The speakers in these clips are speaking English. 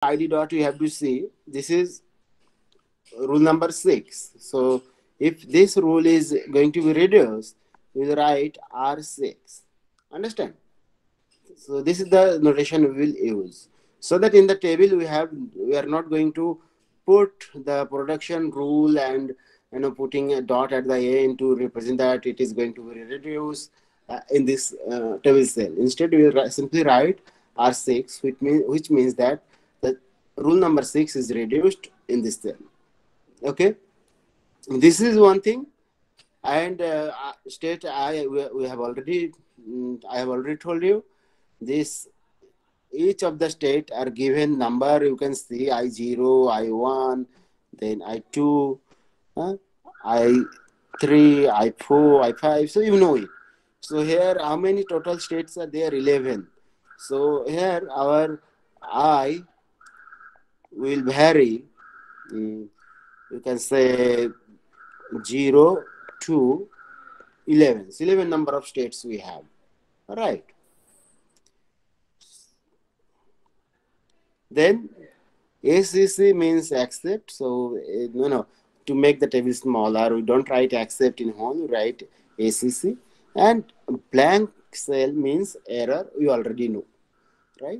ID dot, you have to see this is rule number 6. So if this rule is going to be reduced, we will write R6. Understand? So this is the notation we will use. So that in the table we are not going to put the production rule and putting a dot at the end to represent that it is going to be reduced in this table cell. Instead, we will simply write R6, which means that the rule number 6 is reduced in this cell. Okay, this is one thing. And state we have already I have already told you this. Each of the state are given number. You can see I0, I1, then I2, I3, I4, I5. So you know it. So here, how many total states are there? 11. So here our I will vary. You can say 0 to 11. 11 number of states we have. All right. Then ACC means accept. So to make the table smaller, we don't write accept in whole. We write ACC. And blank cell means error. We already know, right?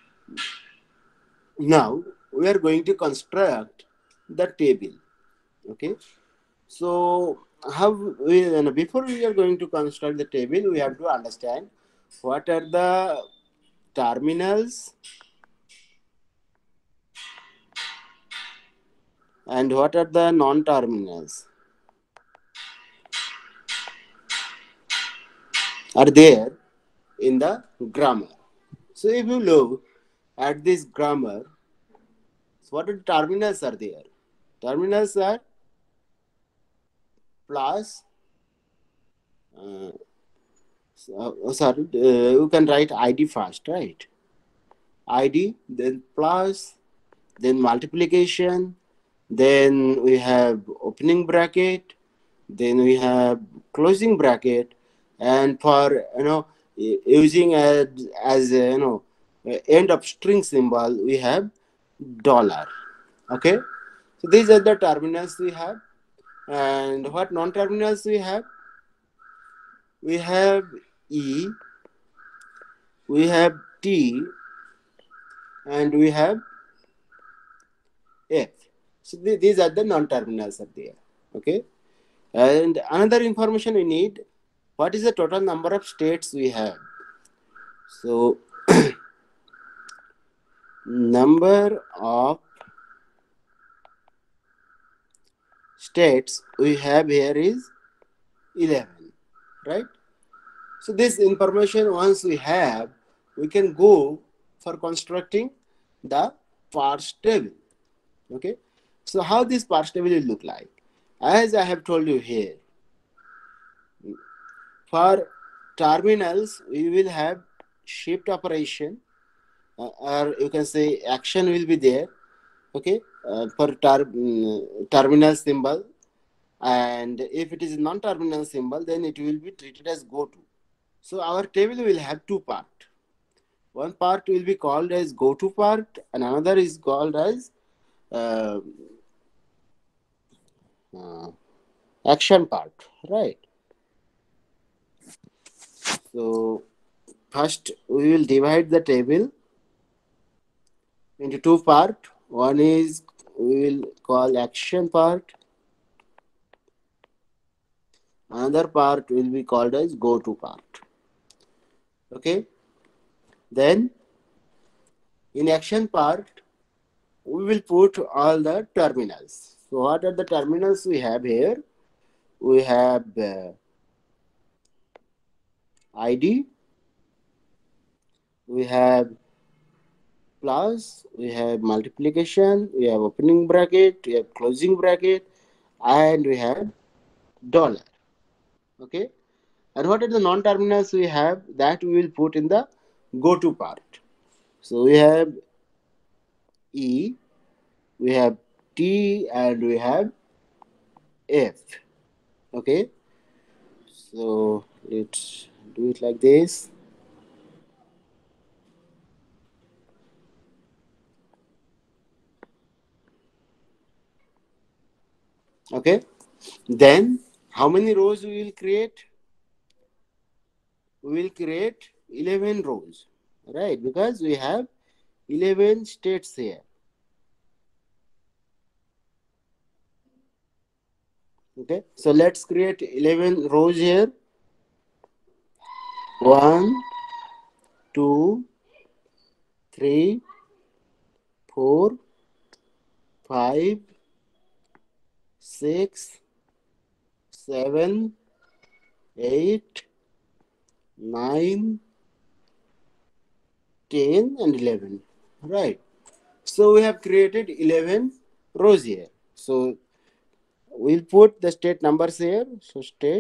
Now we are going to construct the table. Okay. So how before we are going to construct the table, we have to understand what are the terminals and what are the non-terminals are there in the grammar. So if you look at this grammar, so what are the terminals are there? Terminals are plus, you can write ID first, right? ID, then plus, then multiplication, then we have opening bracket, then we have closing bracket, and for using as end of string symbol, we have dollar. Okay, so these are the terminals we have. And what non-terminals we have? We have E, we have T, and we have F. So these are the non-terminals are there. Okay, and another information we need: what is the total number of states we have? So number of states we have here is 11, right? So this information once we have, we can go for constructing the parse table. Okay, so how this parse table will look like? As I have told you here, for terminals we will have shift operation, or you can say action will be there. Okay, for terminal symbol, and if it is non-terminal symbol, then it will be treated as go to. So our table will have two parts. One part will be called as go to part, and another is called as uh, uh, action part, right? So first we will divide the table into two part. One is we will call action part. Another part will be called as go to part. Okay. Then in action part, we will put all the terminals. So what are the terminals we have here? We have ID, we have plus, we have multiplication, we have opening bracket, we have closing bracket, and we have dollar. Okay. And what are the non-terminals we have? That we will put in the go-to part. So we have E, we have T, and we have F. Okay. So let's do it like this. Okay. Then how many rows we will create? We will create 11 rows, right? Because we have 11 states here. Okay. So let's create 11 rows here. 1, 2, 3, 4, 5, 6, 7, 8, 9, 10, and 11. Right. So we have created 11 rows here. So we'll put the state numbers here. So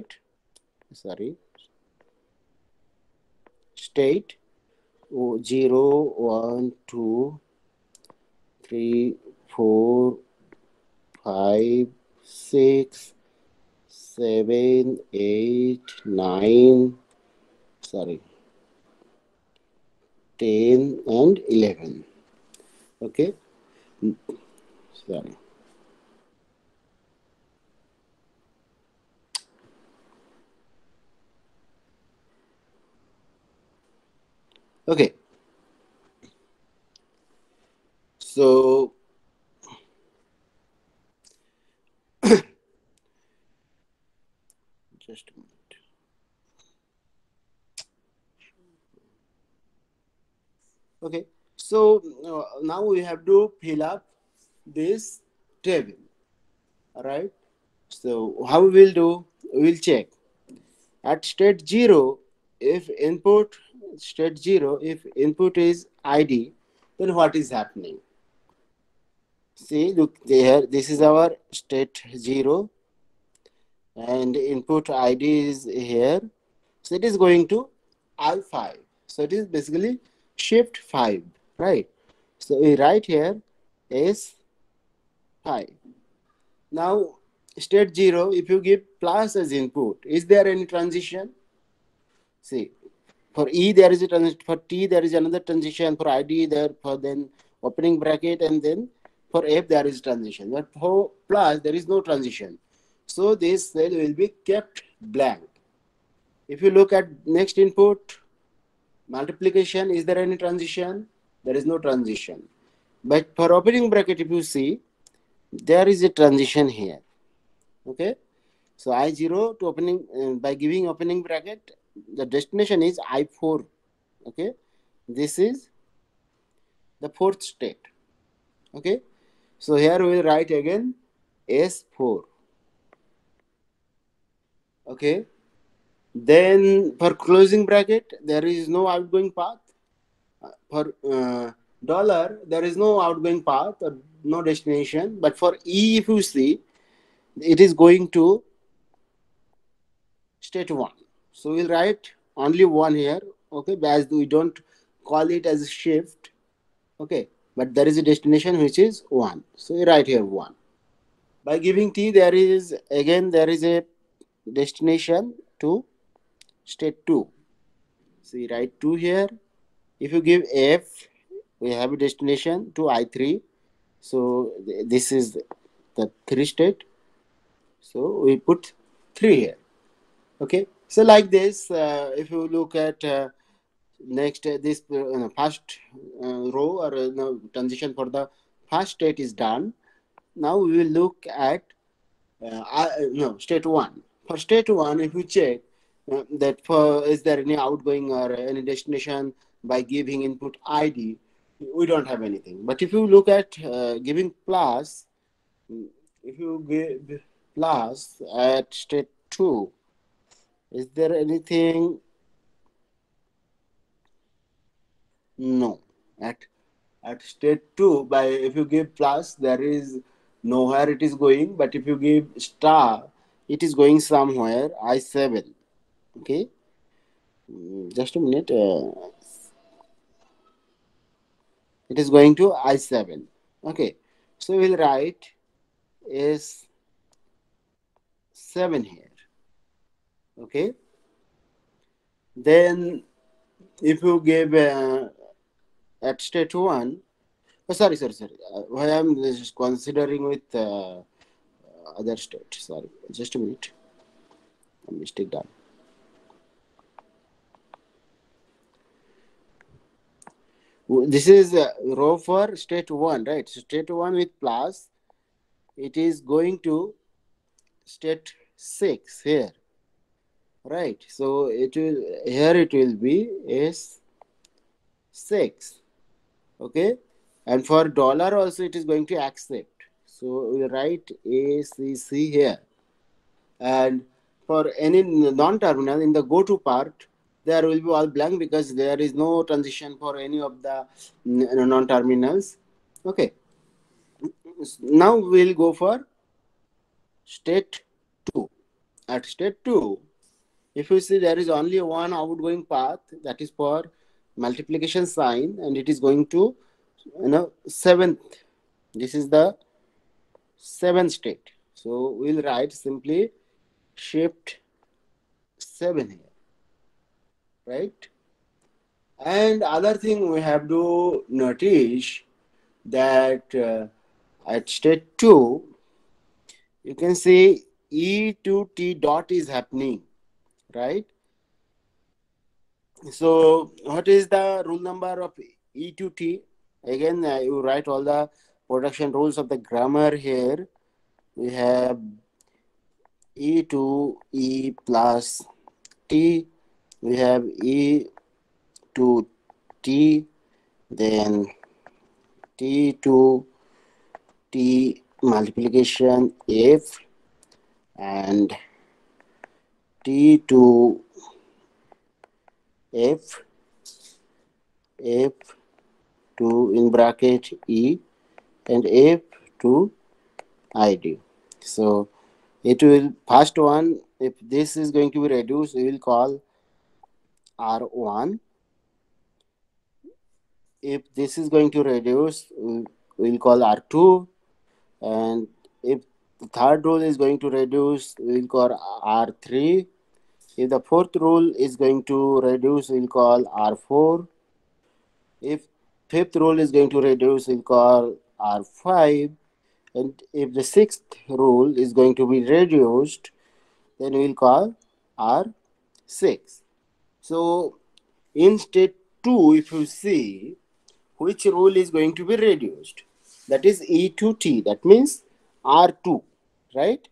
state 0, 1, 2, 3, 4, 5, 6, 7, 8, 9, sorry, 10 and 11. Okay. Sorry. Okay. So just a minute. Okay. So now we have to fill up this table. All right. So how we will do? We will check at state 0 if input state 0 if input is ID, then what is happening? See, look there. This is our state 0, and input ID is here. So it is going to I5. So it is basically shift 5, right? So we write here S5. Now, state 0, if you give plus as input, is there any transition? See, for E there is a transition, for T there is another transition, for ID there, for then opening bracket, and then for F there is transition. But for plus there is no transition. So this cell will be kept blank. If you look at next input, multiplication, is there any transition? There is no transition. But for opening bracket, if you see, there is a transition here. Okay. So I0 to opening, by giving opening bracket, the destination is I4. Okay. This is the fourth state. Okay. So here we will write again S4. Okay. Then for closing bracket, there is no outgoing path. For dollar, there is no outgoing path or no destination. But for E, if you see, it is going to state 1. So we'll write only 1 here. Okay, as we don't call it as a shift. Okay, but there is a destination which is 1. So we write here 1. By giving T, there is a destination to state 2. So we write 2 here. If you give F, we have a destination to I3. So this is the 3 state. So we put 3 here. Okay. So like this, if you look at next this first row or no, transition for the first state is done. Now we will look at no state 1. For state 1, if you check that for is there any outgoing or any destination by giving input ID, we don't have anything. But if you look at giving plus, if you give plus at state 2, is there anything? No. At state 2, by if you give plus, there is nowhere it is going. But if you give star, it is going somewhere. I7. Okay. Just a minute. It is going to I7. Okay. So we'll write is 7 here. Okay. Then if you give at state 1, oh, sorry. Why I'm just considering with other state. Sorry, just a minute. A mistake done. This is row for state 1, right? So state 1 with plus, it is going to state 6 here, right? So it will, here it will be S6, okay? And for dollar also it is going to accept. So we write ACC here. And for any non-terminal, in the go-to part, there will be all blank because there is no transition for any of the non-terminals. Okay. Now we'll go for state 2. At state 2, if you see there is only one outgoing path, that is for multiplication sign, and it is going to 7th. This is the 7th state. So we'll write simply shift 7 here, right? And other thing we have to notice that at state 2, you can see E to T dot is happening, right? So what is the rule number of E to T? Again, you write all the production rules of the grammar here. We have E to E plus T. We have E to T, then T to T multiplication F, and T to F, F to in bracket E, and F to ID. So it will, first one, if this is going to be reduced, we will call R1. If this is going to reduce, we will call R2. And if the third rule is going to reduce, we will call R3. If the fourth rule is going to reduce, we'll call R4. If fifth rule is going to reduce, we'll call R5. And if the sixth rule is going to be reduced, then we'll call R6. So in state 2, if you see which rule is going to be reduced, that is E to T, that means R2, right?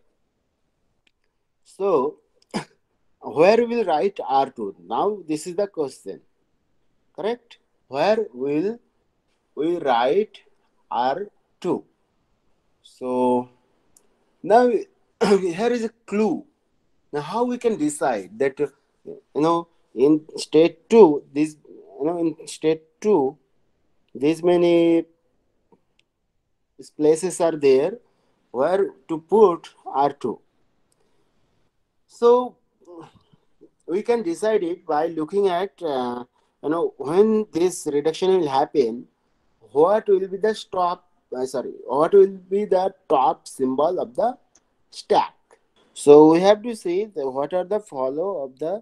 So where will write R2? Now this is the question, correct? Where will we write R2? So now here is a clue. Now how we can decide that in state 2, this in state 2, these many places are there where to put R2. So we can decide it by looking at when this reduction will happen, what will be the what will be the top symbol of the stack. So we have to see what are the follow of the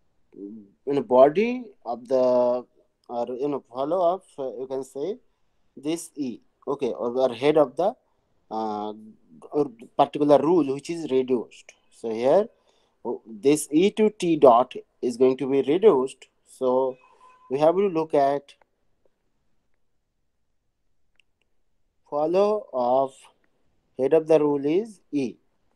body of the, or follow of you can say this E, okay, or head of the or particular rule which is reduced. So here this E to T dot is going to be reduced. So we have to look at follow of head of the rule is E.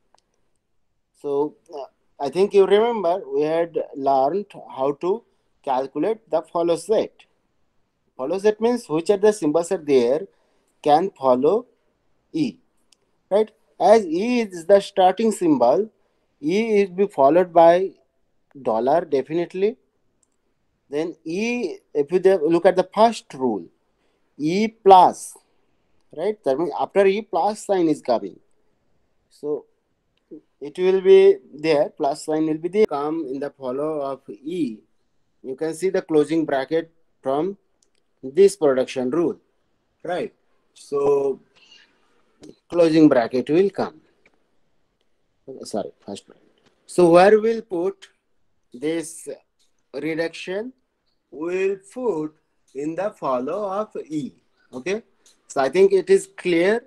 So I think you remember we had learned how to calculate the follow set. Follow set means which are the symbols are there can follow E, right? As E is the starting symbol, E will be followed by dollar definitely. Then E, if you look at the first rule, E plus, right? That means after E plus sign is coming. So it will be there, plus sign will be there. Come in the follow of E, you can see the closing bracket from this production rule, right? So closing bracket will come. Sorry, first bracket. So where we'll put this reduction, we'll put in the follow of E. Okay, so I think it is clear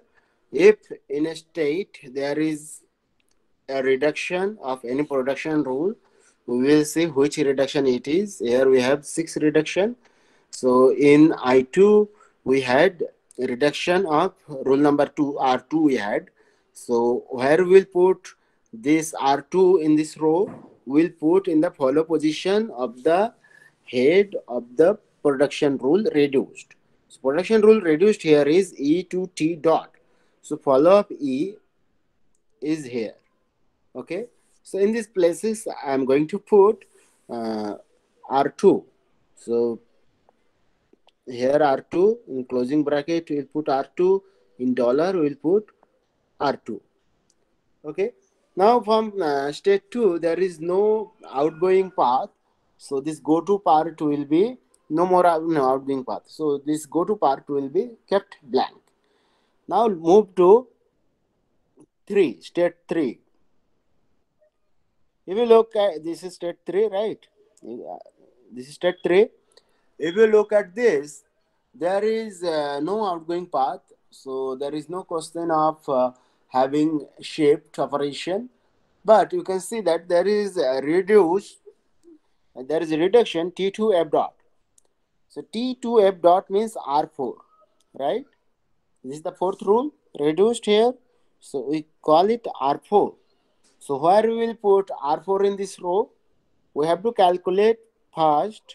If in a state there is a reduction of any production rule, we will see which reduction it is. Here we have 6 reduction. So in I2 we had a reduction of rule number 2, R2 we had. So where we'll put this R2 in this row, we'll put in the follow position of the head of the production rule reduced. So production rule reduced here is E to T dot. So follow up E is here. Okay, so in these places I'm going to put R2. So here R2 in closing bracket we'll put R2, in dollar we'll put R2. Okay, now from state 2 there is no outgoing path, so this go to part will be no more no outgoing path, so this go to part will be kept blank. Now move to 3, state 3. If you look at this is state 3, right? This is state 3. If you look at this, there is no outgoing path, so there is no question of having shift operation. But you can see that there is a there is a reduction T2 F dot. So T2 F dot means R4, right? This is the fourth rule reduced here, so we call it R4. So where we will put R4 in this row, we have to calculate first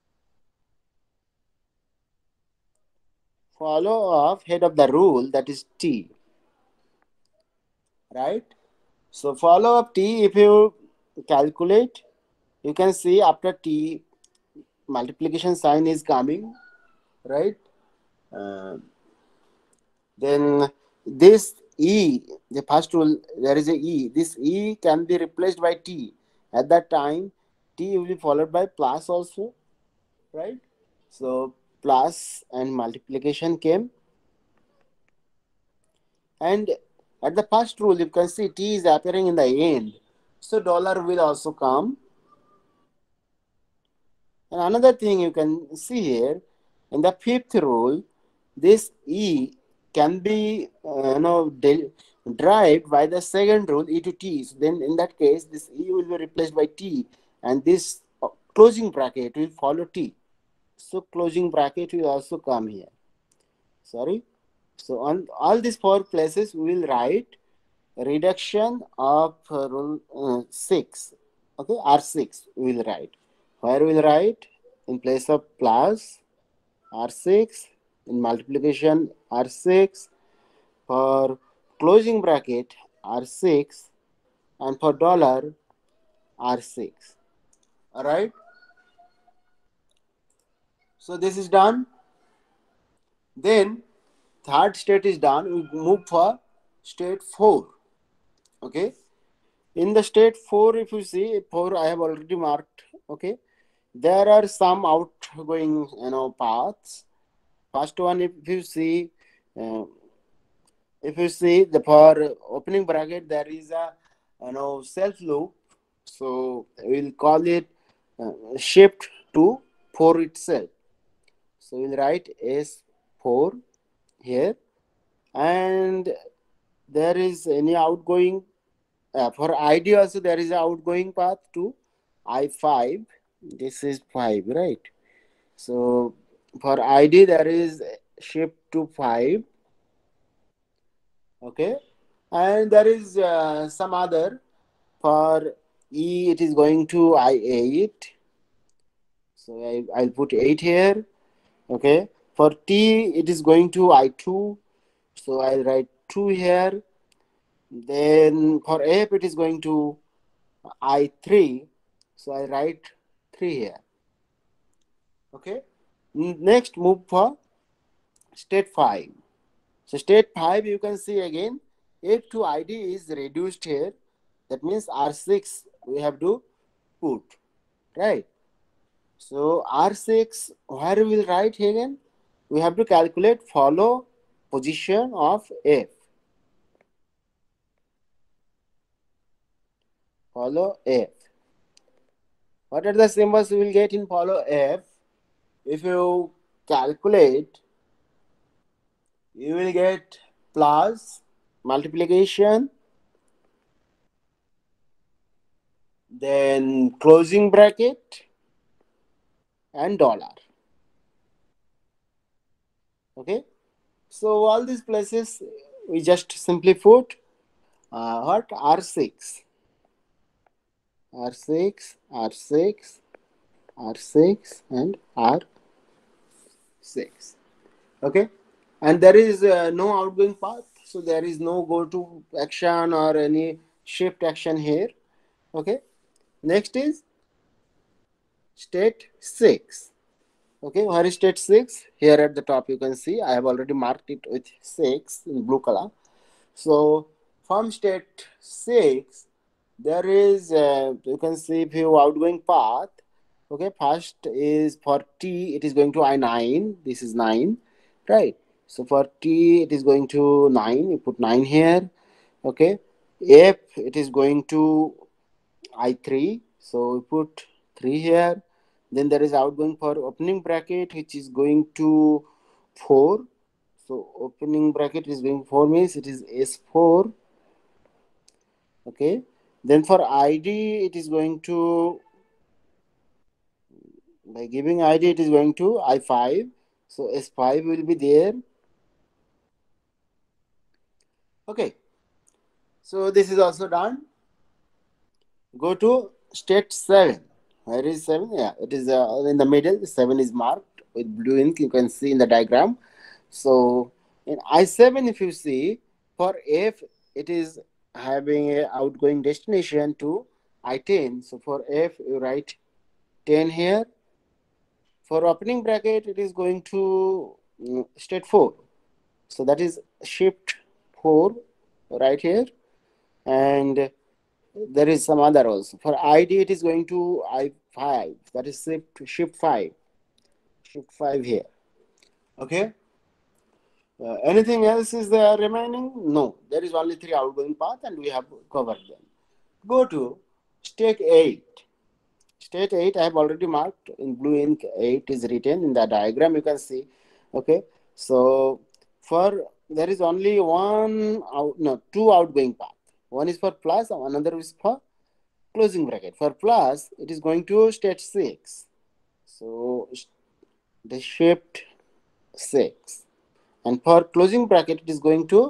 follow of head of the rule, that is T, right? So follow of T, if you calculate, you can see after T multiplication sign is coming, right? Uh, then this E, the first rule, there is a E. This E can be replaced by T. At that time, T will be followed by plus also, right? So plus and multiplication came. And at the first rule, you can see T is appearing in the end. So dollar will also come. And another thing you can see here, in the fifth rule, this E can be derived by the second rule, E to T. So then in that case, this E will be replaced by T, and this closing bracket will follow T. So closing bracket will also come here. Sorry. So on all these 4 places, we will write reduction of rule 6. Okay, R6 we will write. Where we will write in place of plus R6, in multiplication R6, for closing bracket R6, and for dollar R6. All right. So this is done. Then third state is done. We move for state 4. Okay. In the state 4, if you see 4, I have already marked. Okay. There are some outgoing paths. First one, uh, if you see the for opening bracket, there is a self loop. So we'll call it shift to 4 itself. So we'll write S4 here, and there is any outgoing for ID also there is an outgoing path to I5. This is 5, right? So for ID there is shift to 5. Okay, and there is some other for E, it is going to I8. So I'll put 8 here. Okay, for T it is going to I2. So I'll write 2 here. Then for F it is going to I3. So I write 3 here. Okay. Next move for state 5. So state 5 you can see again F to ID is reduced here. That means R6 we have to put, right? So R6, where we will write here again? We have to calculate follow position of F. Follow F. What are the symbols we will get in follow F? If you calculate, you will get plus multiplication, then closing bracket, and dollar. Okay, so all these places we just simply put what R6, R6, R6, R6, and R6. Okay, and there is no outgoing path, so there is no go to action or any shift action here. Okay, next is state 6. Okay, where is state 6? Here at the top you can see I have already marked it with 6 in blue color. So from state 6 there is you can see few outgoing path. Okay, first is for T, it is going to I9. This is 9, right? So for T, it is going to 9. You put 9 here. Okay, F, it is going to I3. So we put 3 here. Then there is outgoing for opening bracket, which is going to 4. So opening bracket is going 4 means it is S4. Okay. Then for ID, it is going to, by giving ID, it is going to I5. So S5 will be there. Okay. So this is also done. Go to state 7. Where is 7? Yeah, it is in the middle. 7 is marked with blue ink. You can see in the diagram. So in I7, if you see, for F, it is having a outgoing destination to I10. So for F, you write 10 here. For opening bracket, it is going to state 4. So that is shift 4 right here. And there is some other also. For ID, it is going to I5. That is shift 5. Shift 5 here. Okay. Anything else is there remaining? No. There is only 3 outgoing path and we have covered them. Go to state 8. State 8, I have already marked in blue ink. 8 is written in the diagram. You can see. Okay. So for there is only two outgoing path. One is for plus, another is for closing bracket. For plus, it is going to state 6. So the shift 6. And for closing bracket, it is going to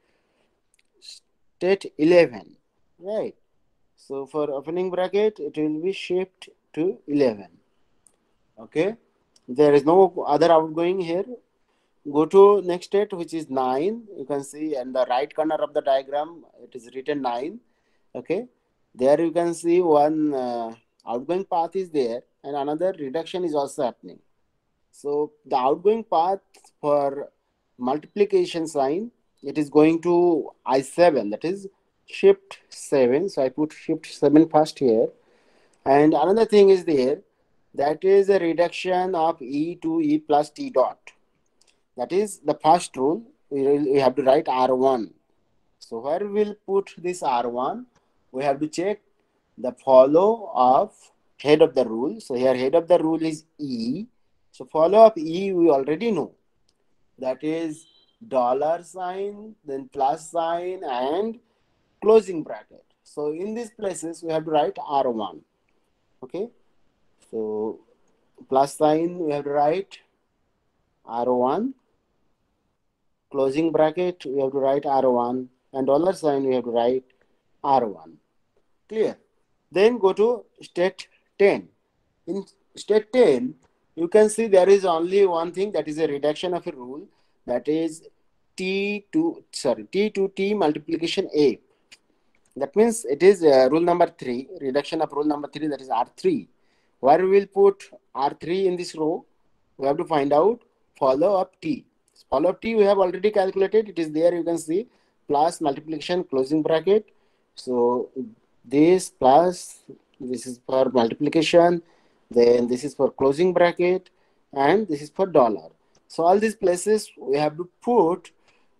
state 11. Right. So for opening bracket, it will be shift to 11. Okay. There is no other outgoing here. Go to next state, which is 9. You can see in the right corner of the diagram, it is written 9. Okay. There you can see one outgoing path is there and another reduction is also happening. So the outgoing path for multiplication sign, it is going to I7, that is shift 7. So I put shift 7 first here. And another thing is there, that is a reduction of E to E plus T dot. That is the first rule. We have to write R1. So where we will put this R1, we have to check the follow of head of the rule. So here head of the rule is E. So follow of E we already know. That is dollar sign, then plus sign and closing bracket. So in these places we have to write R1. Okay. So plus sign we have to write R1. Closing bracket we have to write R1 and dollar sign we have to write R1. Clear? Then go to state 10. In state 10, you can see there is only one thing, that is a reduction of a rule, that is T to T multiplication A. That means it is rule number 3, reduction of rule number 3, that is R3. Where we will put R3 in this row, we have to find out follow up T. Follow up T we have already calculated, it is there, you can see, plus multiplication closing bracket. So this plus, this is for multiplication, then this is for closing bracket, and this is for dollar. So all these places we have to put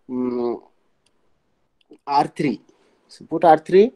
R3. So put R3,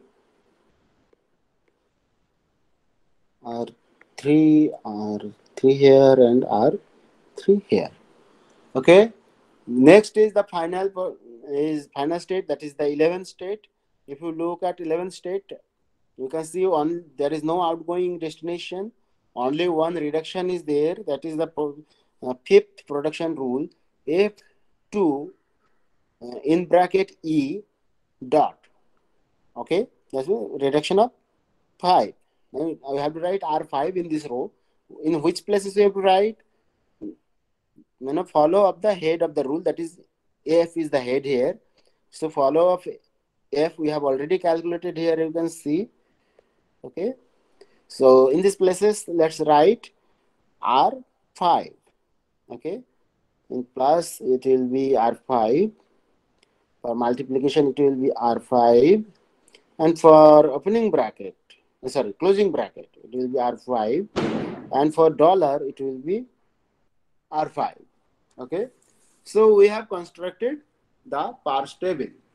R3 here and R3 here. Okay. Next is the final is final state, that is the 11th state. If you look at 11th state, you can see there is no outgoing destination, only one reduction is there, that is the fifth production rule, F2 in bracket E dot. Okay, that's a reduction of 5. Now I have to write R5 in this row. In which places we have to write? Follow up the head of the rule, that is F is the head here. So follow of F we have already calculated here, you can see. Okay, so in these places let's write R5. Okay, in plus it will be R5, for multiplication it will be R5, and for opening bracket, sorry, closing bracket, it will be R5, and for dollar it will be R5. Okay, so we have constructed the parse table.